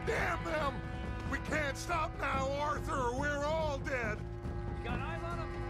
Damn them! We can't stop now, Arthur, or we're all dead! You got eyes on him?